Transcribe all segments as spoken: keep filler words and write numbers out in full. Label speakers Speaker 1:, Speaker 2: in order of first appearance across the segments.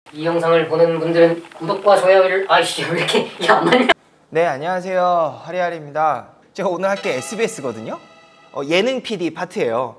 Speaker 1: 이 영상을 보는 분들은 구독과 좋아요를 아이씨 왜 이렇게 이게 안 맞냐?
Speaker 2: 네, 안녕하세요. 하리하리입니다. 제가 오늘 할 게 에스비에스거든요. 어, 예능 피디 파트예요.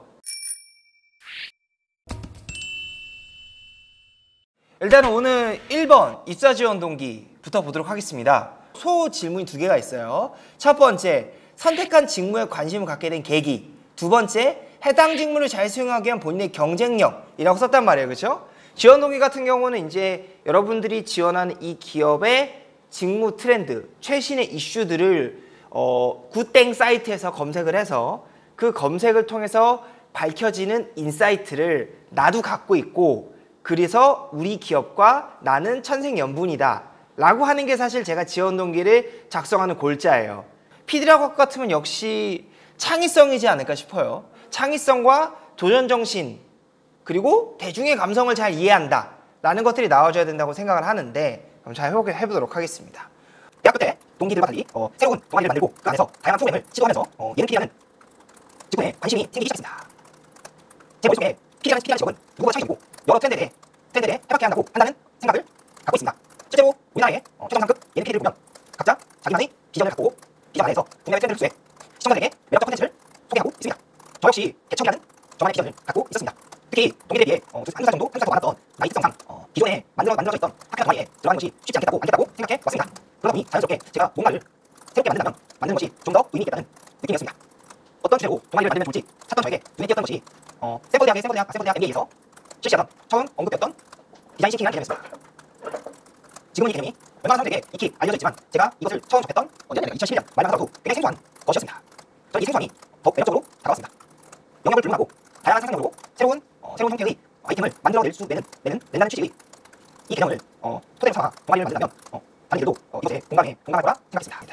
Speaker 2: 일단은 오늘 일 번 입사 지원 동기부터 보도록 하겠습니다. 소 질문이 두 개가 있어요. 첫 번째, 선택한 직무에 관심을 갖게 된 계기. 두 번째, 해당 직무를 잘 수행하기 위한 본인의 경쟁력이라고 썼단 말이에요. 그렇죠? 지원 동기 같은 경우는 이제 여러분들이 지원하는 이 기업의 직무 트렌드, 최신의 이슈들을 어, 굿땡 사이트에서 검색을 해서 그 검색을 통해서 밝혀지는 인사이트를 나도 갖고 있고, 그래서 우리 기업과 나는 천생연분이다 라고 하는 게 사실 제가 지원 동기를 작성하는 골자예요. 피디라고 할 것 같으면 역시 창의성이지 않을까 싶어요. 창의성과 도전정신, 그리고 대중의 감성을 잘 이해한다 라는 것들이 나와줘야 된다고 생각을 하는데, 그럼 잘 해보도록 하겠습니다. 대학교 때 동기들과 달리 어, 새로운 동아리를 만들고 그 안에서 다양한 프로그램을 시도하면서 어, 예능 피디라는 직군에 관심이 생기기 시작했습니다. 제 머릿속에 피디라는 피디라는 직업은 누구보다 창의적이고 여러 트렌드에 대해 트렌드에 해박해야 한다고 한다는 생각을 갖고 있습니다. 실제로 우리나라의 어, 최정상급 예능 피디를 보면 각자 자기만의 비전을 갖고 비전 안에서 국내의 트렌드를 수해 시청자들에게 매력적 콘텐츠를 소개하고 있습니다. 저 역시 개척이라는 저만의 비전을 갖고 있었습니다. 특히 동기들에 비해 어, 한두 살 정도 한두 살 더 많았던 나이 특성상 어, 기존에 만들어, 만들어져 있던 학교 동아리에 들어가는 것이 쉽지 않겠다고 않겠다고 생각해 왔습니다. 그러다 보니 자연스럽게 제가 뭔가를 새롭게 만든다면 만드는 것이 좀 더 의미 있겠다는 느낌이었습니다. 어떤 주제로 동아리를 만들면 좋을지 찾던 저에게 눈에 띄었던 것이 어, 스탠퍼드대학의 스탠퍼드대학, 스탠퍼드대학 엠비에이에서 실시하던 처음 언급되었던 디자인 싱킹이라는 개념이었습니다. 지금은 이 개념이 얼마나 사람들에게 익히 알려져 있지만 제가 이것을 처음 접했던 이천십일 년 말만 하더라도 굉장히 생소한 것이었습니다. 저는 이 생소함이 더욱 매력적으로 다가왔습니다. 영역을 불문하고 다양한 상상력으로 새로운 어, 새로운 형태의 아이템을 만들어낼 수 내는, 내는, 낸다는 취지의 이 개념을 어, 토대로 삼아 동아리를 만든다면 어, 다른 이들도 어, 이것에 공감해, 공감할 거라 생각했습니다.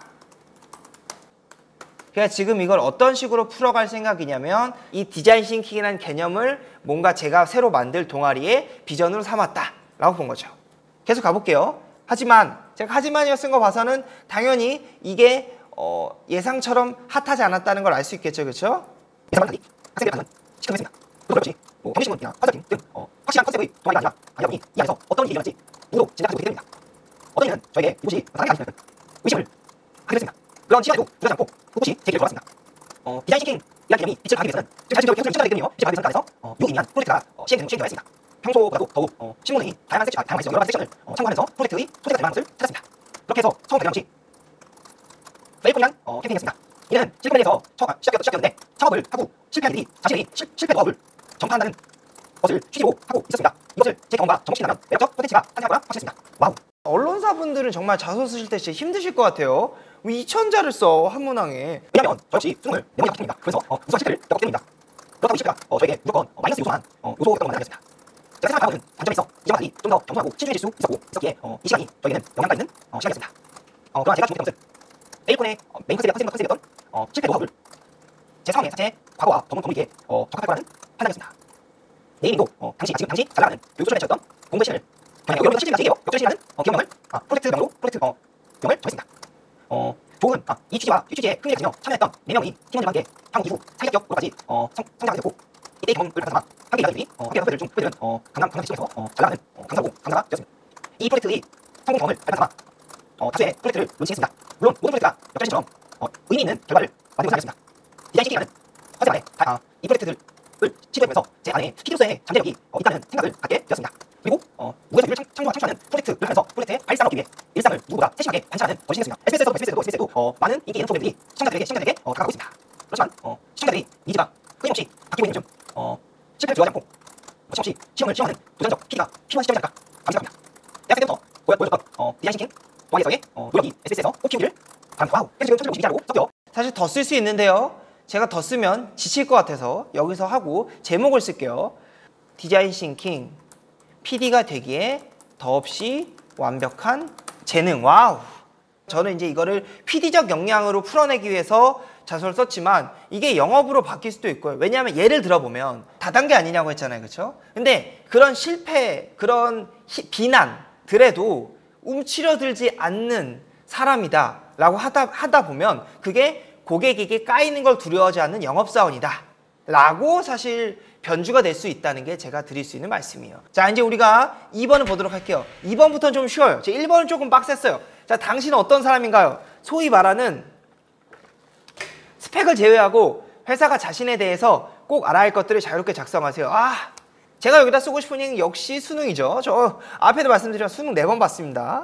Speaker 2: 그러니까 지금 이걸 어떤 식으로 풀어갈 생각이냐면, 이 디자인 싱킹이라는 개념을 뭔가 제가 새로 만들 동아리의 비전으로 삼았다 라고 본 거죠. 계속 가볼게요. 하지만 제가 하지만이어 쓴 거 봐서는 당연히 이게 어, 예상처럼 핫하지 않았다는 걸 알 수 있겠죠. 그렇죠? 예상과 달리 학생들의 반응은 시큰했습니다. 그것도 그렇지 뭐 경제신문이나 컨설팅 등 어, 확실한 컨셉의 동아리가 아니라 여러분이 이 안에서 어떤 일이 일어날지 누구도 짐작하지 못하게 됩니다. 어떤 이는 저에게 이곳이 당연히 아니었던 의심을 하게 됐습니다. 그런 시간에도 두려지 않고 꿋꿋이 제 길을 걸어갔습니다. 어, 디자인 싱킹이라는 개념이 빛을 발하기 위해서는 지금 자신적으로 계속 시청자들에게 되며 빛을 발하기 위해서는 안에서 어, 유의미한 프로젝트가 어, 시행되는 시행되어야 했습니다. 평소보다도 더욱 어, 신문의 다양한 섹션, 다양한 여러 가지 섹션을 어, 참고하면서 프로젝트의 소재가 될 만한 것을 찾았습니다. 그렇게 해서 처음 발견한 것이 셀프이란 어, 캠페인이었습니다. 이는 실패에서 시작이었는데 창업을 하고 실패한 이들이 자신의 실, 실패 노하우를 전파한다는 것을 취지로 하고 있었습니다. 이것을 제 경험과 접목시킨다면 매력적 콘텐츠가 탄생할 거라 확신했습니다. 와우. 언론사분들은 정말 자소 쓰실 때 진짜 힘드실 것 같아요. 왜 이천 자를 써, 한 문항에. 왜냐면 저 역시 수능을 내보내기 때문입니다. 그래서 어, 우수한 실패를 겪었기 때문입니다. 그렇다고 이 실패가 어, 저에게 무조건 어, 마이너스 요소만 어, 요소였던 건 아니었습니다. 제가 생각하는 단점이 있어 이전과 달리 좀 더 겸손하고 신중해질 수 있었고 있었기에 어, 이 시간이 저에게는 영향가 있는 어, 시간이었습니다. 어, 그러나 제가 주목했던 것은 에이콘의 어, 메인 컨셉이었던 컨셉이었던 어, 실패 노하우를 제 상황의 자체의 과거와 더불이게 어, 적합할 거라는 판단이었습니다. 네이밍도 어, 당시 지금 당시 잘 나가는 교육 출신이었던 공부의 신을 경영 여러분들 실질이 맞으세요. 역전신이라는 어, 기업명을 아, 프로젝트명으로 프로젝트 어, 명을 정했습니다. 어, 좋은 아, 이 취지와 이 취지에 흥미를 가지며 참여했던 네 명의 팀원들과 함께 향후 이후 사회적으로까지 어, 성, 성장하게 됐고, 이때 경험을 가져서 함께 일하는 분들이 어, 함께 후배들 중 후배들은 어, 강남 강남 시청에서 어, 잘 나가는 어, 강사고 강사가 되었습니다. 이 프로젝트의 성공 경험을 발판삼아 어, 다수의 프로젝트를 론칭했습니다. 물론 모든 프로젝트가 역전신처럼 어, 의미 있는 결과를 만들고는 않았습니다. 디자인 싱킹이라는 컨셉 안에 아, 이 프로젝트들을 시도해보면서 제 안에 피디로서의 잠재력이 어, 있다는 생각을 갖게 되었습니다. 그리고 어, 무에서 일을 창조하는, 창조하는 프로젝트를 하면서 프로젝트에 발상을 얻기 위해 일상을 누구보다 세심하게 관찰하는 것이 생겼습니다. 에스비에스도 에스비에스도 에스비에스도 어, 많은 인기 있는 프로그램들이 시청자들에게 시청자들에게 어, 다가가고 있습니다. 그렇지만 어, 시청자들의 니즈가 끊임없이 바뀌고 있는 중 어, 실패를 두려워하지 않고 거침없이 시험을 시험하는 도전적 피디가 필요한 시점이 아닐까 감사합니다. 대학생 때부터 보여, 보여줬던 어, 디자인 싱킹 동아리에서의 어, 노력이 에스비에스에서 꼭 키우기를 바랍니다. 와우. 그래서 지금 천천히 미디어라고 썼죠. 사실 더 쓸 수 있는데요, 제가 더 쓰면 지칠 것 같아서 여기서 하고 제목을 쓸게요. 디자인 싱킹, 피디가 되기에 더없이 완벽한 재능. 와우. 저는 이제 이거를 피디적 역량으로 풀어내기 위해서 자소를 썼지만 이게 영업으로 바뀔 수도 있고요. 왜냐하면 예를 들어보면 다단계 아니냐고 했잖아요. 그렇죠? 근데 그런 실패, 그런 히, 비난들에도 움츠러들지 않는 사람이다 라고 하다, 하다 보면 그게 고객에게 까이는 걸 두려워하지 않는 영업사원이다 라고 사실 변주가 될 수 있다는 게 제가 드릴 수 있는 말씀이에요. 자, 이제 우리가 이 번을 보도록 할게요. 이 번부터는 좀 쉬워요. 제 일 번은 조금 빡셌어요. 자, 당신은 어떤 사람인가요? 소위 말하는 스펙을 제외하고 회사가 자신에 대해서 꼭 알아야 할 것들을 자유롭게 작성하세요. 아, 제가 여기다 쓰고 싶은 얘기는 역시 수능이죠. 저 앞에도 말씀드렸지만 수능 네 번 봤습니다.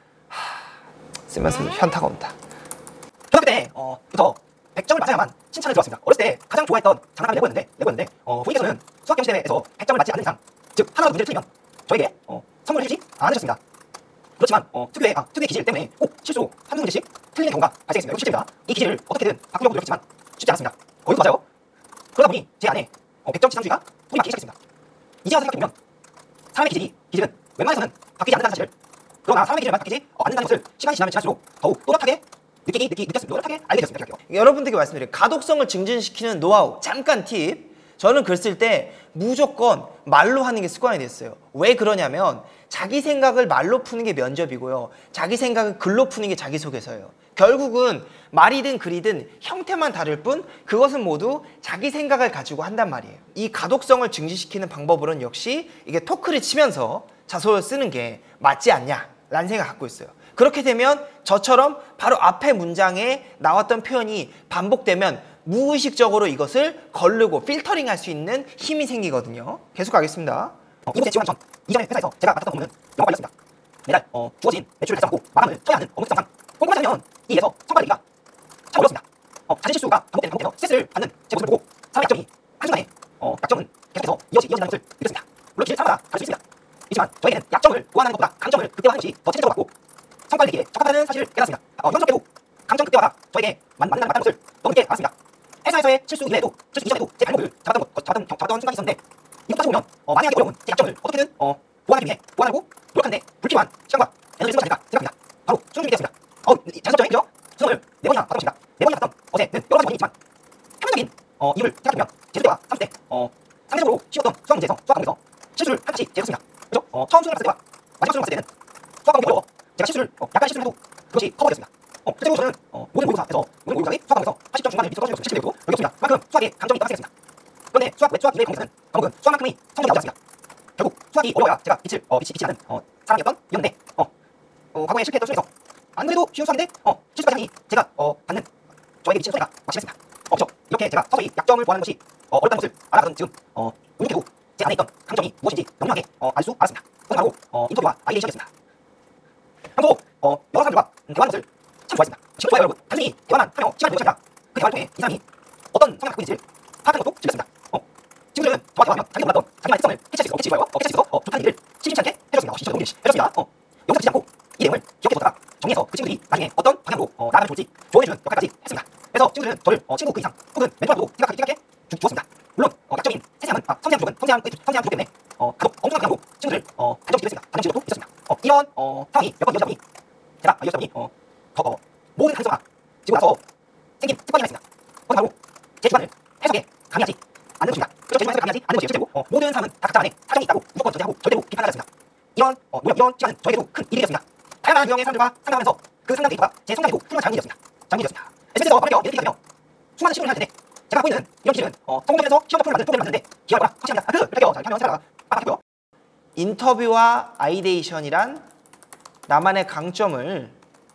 Speaker 2: 하, 쓰면서 현타가 온다.
Speaker 3: 초등학교 때 어, 부터 백 점을 맞아야만 칭찬을 들었습니다. 어렸을 때 가장 좋아했던 장난감이 레고였는데 레고였는데 어, 부모님께서는 수학경시 대회에서 백 점을 맞지 않는 이상, 즉 하나라도 문제를 틀리면 저에게 어, 선물을 해주지 않으셨습니다. 그렇지만 어, 특유의, 아, 특유의 기질 때문에 꼭 실수로 한두 문제씩 틀리는 경우가 발생했습니다. 이거 실제입니다. 이 기질을 어떻게든 바꾸려고 노력했지만 쉽지 않았습니다. 거기도 맞아요. 그러다 보니 제 안에 어, 백 점 지상주의가 뿌리 맞기 시작했습니다. 이제 와서 생각해보면 사람의 기질이, 기질은 웬만해서는 바뀌지 않는다는 사실을, 그러나 사람의 기질만 바뀌지 어, 않는다는 것을 시간이 지나면 지날수록 더욱 또렷하게 느끼기, 느끼, 느꼈습니다. 또렷하게 알게 됐습니다. 생각해요.
Speaker 2: 여러분들께 말씀드려요. 가독성을 증진시키는 노하우, 잠깐 팁. 저는 글 쓸 때 무조건 말로 하는 게 습관이 됐어요. 왜 그러냐면 자기 생각을 말로 푸는 게 면접이고요. 자기 생각을 글로 푸는 게 자기소개서예요. 결국은 말이든 글이든 형태만 다를 뿐 그것은 모두 자기 생각을 가지고 한단 말이에요. 이 가독성을 증진시키는 방법으로는 역시 이게 토크를 치면서 자소를 쓰는 게 맞지 않냐라는 생각을 갖고 있어요. 그렇게 되면 저처럼 바로 앞에 문장에 나왔던 표현이 반복되면 무의식적으로 이것을 거르고 필터링 할 수 있는 힘이 생기거든요. 계속 가겠습니다.
Speaker 3: 어, 이곳에 지원하기 전 이전의 회사에서 제가 맡았던 업무는 영업 관리였습니다. 매달 어, 주어진 매출을 달성하고 마감을 쳐야 하는 업무 특성상 꼼꼼하지 않으면 이 일에서 성과 내기가 참 어렵습니다. 어, 자진 실수가 반복되는 상태에서 스트레스를 받는 제 모습을 보고 사람 약점이 한순간에 어, 약점은 계속해서 이어지, 이어진다는 것을 느꼈습니다. 물론 기를 차마다 다를 수 있습니다. 있지만 저에게는 약점을 보완하는 것보다 강점을 극대화하는 것이 더 체계적으로 맞고 성과 내기에 적합하다는 사실을 깨닫습니다. 어, 이런저렇게도 강점 극대화가 저에게 맞, 맞는 맞다는 것을 너무 늦게 알았습니다. 회사에서의 실수 이외에도 실수 이전에도 제 발목을 잡았던, 것, 잡았던, 잡았던 순간이 있었는데 이것까지 보면 어, 만회하기 어려운 제 약점을 어떻게든 어, 보완하기 위해 보완하고 노력하는데 불필요한 시간과 에너지를 쓴 것이 아닐까 생각합니다. 바로 수능 준비되었습니다. 어, 자연스럽죠? 그죠? 수능을 네 번이나 봤던 것입니다. 네 번이나 봤던 어제는 여러 가지 원인이 있지만 표면적인 어, 이유를 생각해보면 제수 때와 삼수 때 어, 상대적으로 쉬웠던 수학 문제에서 수학 과목에서 실수를 한 가지 제쳤습니다. 그죠? 어, 처음 수능을 봤을 때와 마지막 수능을 봤을 때는 수학 과목이 어려워 제가 실수를 어, 약간 실수를 해도 그것이 커버되었습니다. 어, 실제로 저는 어, 모든 모의고사에서 모든 모의고사의 수학 과목에서 팔십 점 중반을 밑으로 떨어지는 것을 실제로 여겼습니다. 그만큼 수학에 강점이 있다고 생각했습니다. 그런데 수학 외 수학 이외의 과목에서는 과목은 수학만큼이 성적이 나오지 않습니다. 결국 수학이 어려워야 제가 빛을 어, 빛이 빛이 나는 어, 사람이었던 이었는데 어, 어, 과거에 실패했던 수에서 안 그래도 쉬운 수학인데 어, 실수까지 하니 제가 어, 받는 저에게 미치는 소리가 막심했습니다. 어, 그렇죠. 이렇게 제가 서서히 약점을 보완하는 것이 어, 어렵다는 것을 알아가던 지금 어, 운동해도 제 안에 있던 강점이 무엇인지 명료하게 어, 알 수 알았습니다. 그것은 바로 어, 인터뷰와 아이디에이션이었습니다. 평소 어, 여러 사람들과 음, 대화하는 것을 참 좋아했습니다. 지금 좋아요 여러분. 단순히 대화만 하며 시간을 보내는 것이 아니라 그 대화를 통해 이 사람이 어떤 성향을 갖고 있는지를 파악하는 것도 즐겼습니다. 어, 친구들은 저와 대화하며 자기가 몰랐던 자기만의 특성을 캐치할 수 있어, 캐치 좋아요. 어, 캐치할 수 있어 어, 좋다는 일을 심심치 않게 해줬습니다. 어, 진짜 너무 해줬습니다. 어, 영상 듣지 않고 이 내용을 기억해두다가 정리해서 그 친구들이 나중에 어떤 방향으로 어, 나가면 좋을지 조언해주는 역할까지 했습니다. 그래서 친구들은 저를 어, 친구 그 이상 혹은 멘토라고 생각하게 생각해 주, 주었습니다. 물론 어, 약점인 세세함은 아, 성향 부족은 성향 성향 부족 때문에 어, 가족 엉뚱한 방향으로 친구들을 어, 단정지기도 했습니다. 단정지기도 있었습니다. 어, 이런 어, 상황이 몇 번 이어지다 보니 제가 아, 이어지다 보니 어, 더, 어, 모든 가능성을 지고 나서 생긴 습관이 하나 있습니다. 그건 바로 제 주관을 해석에 강요하지 않는 것입니다. 그래서 제 주관을 강요하지 않는 것이 실제로 어, 모든 사람은 다 각자 안에 사정이 있다고 무조건 전제하고 절대로 비판하지 않습니다. 이런 어, 노력, 이런 시간은 저에게도 큰 일이 되었습니다. 다양한 유형의 사람들과 상담하면서 그 상담 데이터가 제 성장이고 훌륭한 자문이 되었습니다. 자문이 되었습니다. 에스엔에스에서 빠르게 이렇게 하며 수많은 시간을 할 텐데 제가 갖고 있는 이런 기질은 어, 성공되면서 시험 작품을 만든 프로그램을 만드는데 기여하거나 확실합니다. 아, 그, 이렇게 할게요. 자, 이렇게 하면 살아가 빡빡하고요.
Speaker 2: 인터뷰와 아이데이션이란 나만의 강점을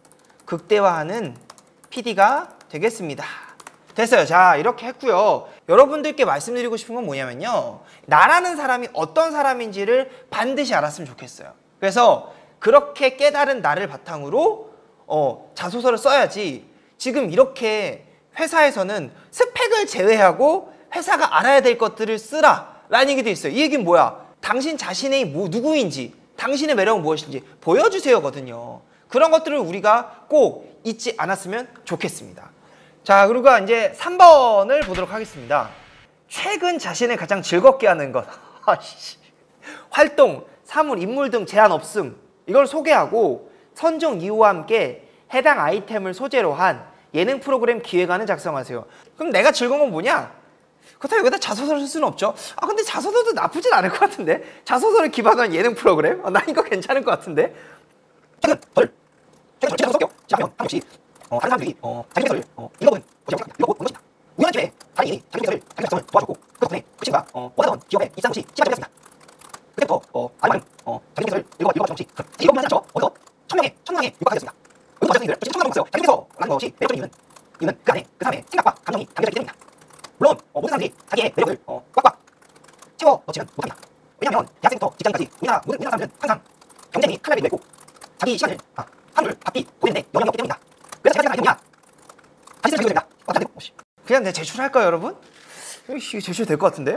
Speaker 2: 극대화하는 피디가 되겠습니다. 됐어요. 자, 이렇게 했고요. 여러분들께 말씀드리고 싶은 건 뭐냐면요, 나라는 사람이 어떤 사람인지를 반드시 알았으면 좋겠어요. 그래서 그렇게 깨달은 나를 바탕으로 어, 자소서를 써야지. 지금 이렇게 회사에서는 스펙을 제외하고 회사가 알아야 될 것들을 쓰라 라는 얘기도 있어요. 이 얘기는 뭐야? 당신 자신의 뭐, 누구인지, 당신의 매력은 무엇인지 보여주세요 거든요. 그런 것들을 우리가 꼭 잊지 않았으면 좋겠습니다. 자, 그리고 이제 삼 번을 보도록 하겠습니다. 최근 자신을 가장 즐겁게 하는 것. 활동, 사물, 인물 등 제한 없음. 이걸 소개하고 선정 이유와 함께 해당 아이템을 소재로 한 예능 프로그램 기획안을 작성하세요. 그럼 내가 즐거운 건 뭐냐? 그렇다고 여기다 자소서를 쓸 수는 없죠. 아, 근데 자소서도 나쁘진 않을 것 같은데? 자소서를 기반으로 한 예능 프로그램? 아, 나 이거 괜찮을 것 같은데?
Speaker 3: 최근 저를 최근 저를 제가 써볼게요. 시작하면 한 명씩 어, 다른 사람들이 어, 자기 회사를 어, 읽어보는 것이라고 생각합니다. 읽어보는 것입니다. 우연한 기회에 다른 이인이 자기 회사를 자기 작성을 도와줬고 그 덕분에 그 친구가 어, 원하던 기업에 입사한 것이 시간이 걸렸습니다. 그때부터 어, 아르마는 어, 자기 회사를 읽어 읽어 정치 이것만 하죠. 어디서 천명의 천명의 육아가 되었습니다. 여기 어쨌든 이들 천명 먹었어요. 자기 회사라는 것이 매력적인 이유는 이유는 그 안에 그 사람의 생각과 감정이 담겨져 있기 때문입니다. 물론 어, 모든 사람들이 자기의 매력을 어, 꽉꽉 채워 넣지는 못합니다. 왜냐하면 대학생부터 직장까지 우리나라 모든 우리나라 사람들은 항상 경쟁이 칼날이 되고 자기 시간을 아, 하루를 바삐 보내는데 영향이 없기 때문이다. 그래서 제가 생각하는 게 뭐냐? 다시 생각해도 됩니다. 어떻게 안 되고.
Speaker 2: 그냥 내 제출할까요, 여러분? 이게 제출 될 것 같은데?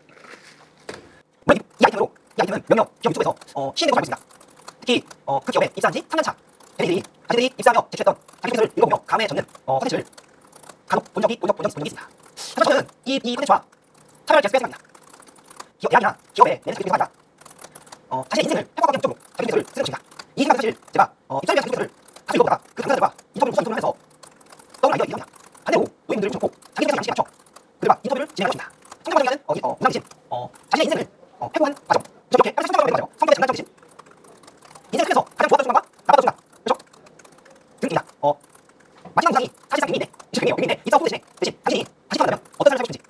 Speaker 3: 물론 이, 이 아이템으로 이 아이템은 몇몇 기업 유튜브에서 어, 시행된 것으로 알고 있습니다. 특히 어, 그 기업에 입사한 지 삼 년 차 걔네들이 자신들이 입사하며 제출했던 자기 컨텐츠를 읽어보며 감에 젖는 어, 컨텐츠를 간혹 본 적이 본 적 본 적이 본 적이 있습니다. 하지만 저는 이, 이 컨텐츠와 차별을 계속 생각합니다. 기업 대학이나 기업의 매니저 교육이 아니라 어, 자신의 인생을 행복하게 목적으로 자기 컨텐츠를 쓰는 것입니다. 이 생각은 사실 제가 어, 입사를 위한 자기 컨텐츠를 가지고 읽어보다가 그 당사자들과 인터뷰를 우선 인터뷰를 하면서 떠오른 아이디어가 이겁니다. 반대로 노인분들을 붙여놓고 자기 컨텐츠 양식에 맞춰 그들과 인터뷰를 진행할 것입니다. 성장관계는 어, 어, 무상이신 어, 자신의 인생을 어, 회복한 과정 이렇게 항상 성장관계를 가져 성공의 장단점이신 인생을 통해서 가장 좋았던 순간과 나빴던 순간 그렇죠? 등입니다. 어, 마지막 문장이 사실상 비밀인데 비밀이에요. 비밀인데 입사 후 대신에 대신 당신이 다시 태어난다면 어떤 삶을 살고 싶은지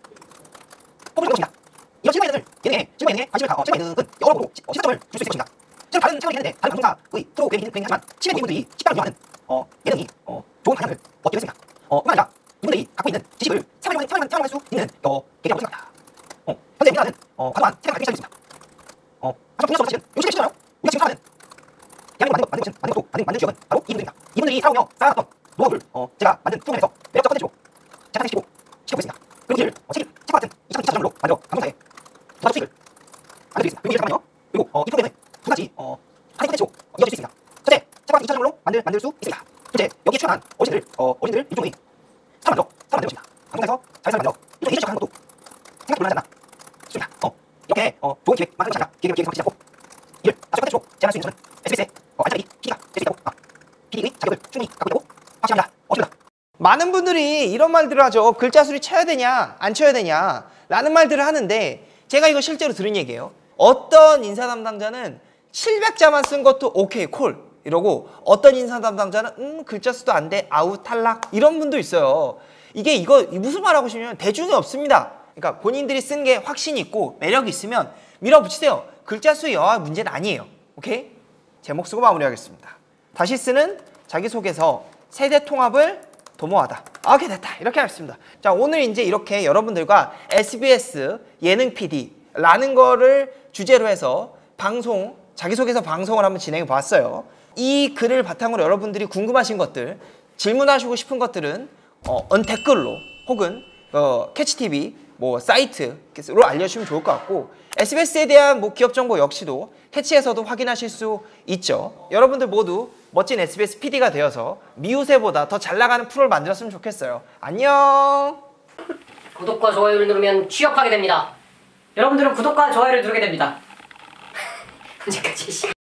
Speaker 3: 뽑을 것입니다. 이런 실마 예능을 예능에 실마 예능에 관심을 가 어, 실마 예능은 여러 보고 어, 시사점을 줄 수 있을 것입니다. 지금 다른 채널이 있는데 다른 방송사의 프로그램이 있긴 하지만 시민 이분들이 식당을 이용하는 어, 예능이 어, 좋은 방향을 얻기로 했습니다. 어, 뿐만 아니라 이분들이 갖고 있는 지식을 생활용에 생활만 생활할 수 있는 어, 계기라고 생각합니다. 어, 현재 우리나라는 어, 과도한 생활 갈등이 있습니다. 어, 하지만 동료서 사실은 요즘에 시잖아요. 우리가 지금 살아가는 대한민국 만든 것, 만든 것은 만든 것도 만든 만든 지역은 바로 이분들입니다. 이분들이 살아오며 쌓아놨던 노하우를 어, 제가 만든 프로그램에서 매력적 컨텐츠로 재탄생시키고 시키고 있습니다. 그리고 이를 어, 책, 책과 같은 이차 전문으로 만들어 방송사에 도와줄 수익을 알려드리겠습니다. 그리고 이제 잠깐만요. 그리고 어, 이 프로그램은 두 가지 어, 하나의 컨텐츠로 어, 이어질 수 있습니다. 첫째, 책과 이차 전문으로 만들 만들 수 있습니다. 둘째, 여기에 출연한 어르신들 어, 어르신들 일종의 사람 만들어 사람 만들 것입니다. 방송사에서 자회사를 만들어 일종의 이전적 하는 것도 생각 곤란하지 않나 싶습니다. 어, 이렇게 어, 좋은 기획 만들지 않아 기획을 기획을 하지 않고 이를 아주 컨텐츠로 제안할 수 있는 저는 에스비에스의 어, 안짜리 피디가 될 수 있다고 아, 피디의 자격을 충분히 갖고 있다고 확신합니다. 어십니다.
Speaker 2: 많은 분들이 이런 말들을 하죠. 글자 수를 쳐야 되냐 안 쳐야 되냐 라는 말들을 하는데 제가 이거 실제로 들은 얘기예요. 어떤 인사 담당자는 칠백 자만 쓴 것도 오케이 콜 이러고 어떤 인사 담당자는 음 글자 수도 안 돼 아웃 탈락 이런 분도 있어요. 이게 이거 무슨 말 하고 싶냐면 대중이 없습니다. 그러니까 본인들이 쓴 게 확신이 있고 매력이 있으면 밀어붙이세요. 글자 수 여하 문제는 아니에요. 오케이? 제목 쓰고 마무리하겠습니다. 다시 쓰는 자기소개서 세대 통합을 도모하다. 아, 오케이 됐다. 이렇게 하겠습니다. 자, 오늘 이제 이렇게 여러분들과 에스비에스 예능 피디라는 거를 주제로 해서 방송, 자기소개서 방송을 한번 진행해 봤어요. 이 글을 바탕으로 여러분들이 궁금하신 것들, 질문하시고 싶은 것들은 어, 언 댓글로 혹은 어, 캐치티비 뭐 사이트로 알려주시면 좋을 것 같고 에스비에스에 대한 뭐 기업 정보 역시도 캐치에서도 확인하실 수 있죠. 여러분들 모두 멋진 에스비에스 피디가 되어서 미우새보다 더 잘 나가는 프로를 만들었으면 좋겠어요. 안녕.
Speaker 1: 구독과 좋아요를 누르면 취업하게 됩니다.
Speaker 4: 여러분들은 구독과 좋아요를 누르게 됩니다.
Speaker 1: 언제까지